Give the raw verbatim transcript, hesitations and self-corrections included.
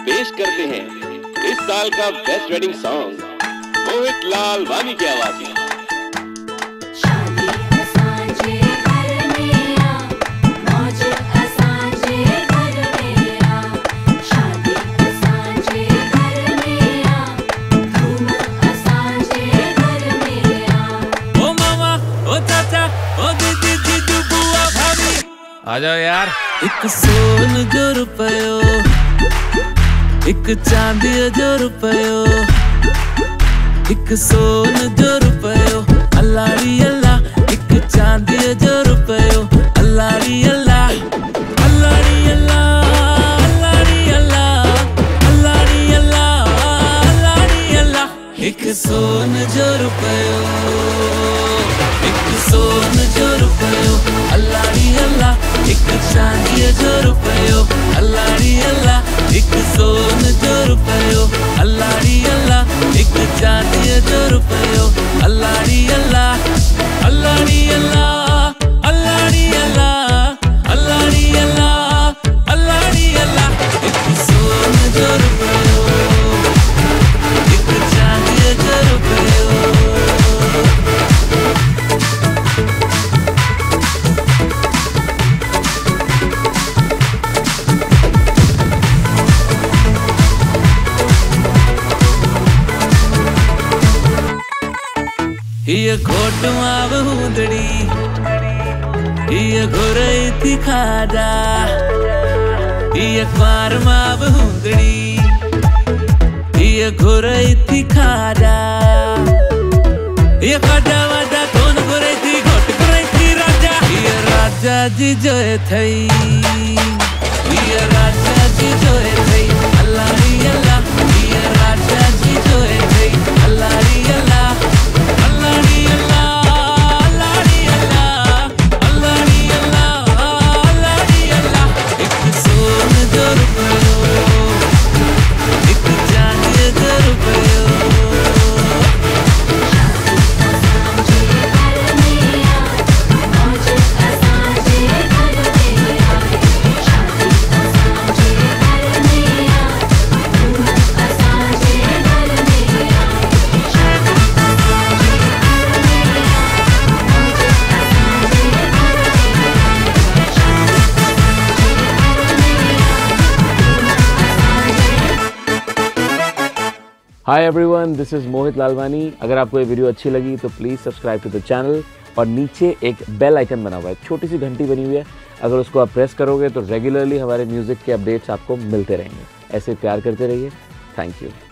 पेश करते हैं इस साल का best wedding song Mohit Lalwani की आवाज में। आ जाओ यार। एक सोन जो रुपयो, एक चांदी जो रुपयो, एक सोन जो रुपयो, अल्लाड़ी अल्लाह, एक चांदी जो रुपयो, अल्लाड़ी अल्लाह, अल्लाड़ी अल्लाह, अल्लाड़ी अल्लाह, अल्लाड़ी अल्लाह, अल्लाड़ी अल्लाह। एक सोन जो रुपयो, एक सोन जो रुपयो, अल्लाड़ी अल्लाह, एक चांदी जो रुपयो, अल्लाड़ी अल्लाह, एक सोन जो रुपयो, अल्लाड़ी अल्लाह, एक चांदी जो रुपयो, अल्लाड़ी अल्लाह, अल्लाड़ी अल्लाह, अल्लाड़ी अल्लाह, अल्लाड़ी अल्लाह, अल्लाड़ी अल्लाह। एक सोन जो रुपयो, एक चांदी जो रुपयो। ये घोट माव हुंदड़ी, ये घोरई थी खाजा, ये क्वार माव हुंदड़ी, ये घोरई थी खाजा, ये खाजा वाजा कौन घोरई थी, घोट घोरई थी राजा। ये राजा जी जो थई, ये राजा जी जो थई, अल्लाड़ी अल्लाह, ये राजा जी जो थई, अल्लाड़ी अल्लाह, अल्लाड़ी अल्लाह, अल्लाड़ी अल्लाह, अल्लाड़ी अल्लाह, अल्लाड़ी अल्लाह। एक सोन जो रुपयो, एक चांदी जो रुपयो। Hi everyone, this is Mohit Lalwani. अगर आपको ये वीडियो अच्छी लगी तो please subscribe to the channel और नीचे एक बेल आइकन बना हुआ है, छोटी सी घंटी बनी हुई है। अगर उसको आप प्रेस करोगे तो रेगुलरली हमारे म्यूज़िक के अपडेट्स आपको मिलते रहेंगे। ऐसे प्यार करते रहिए। Thank you.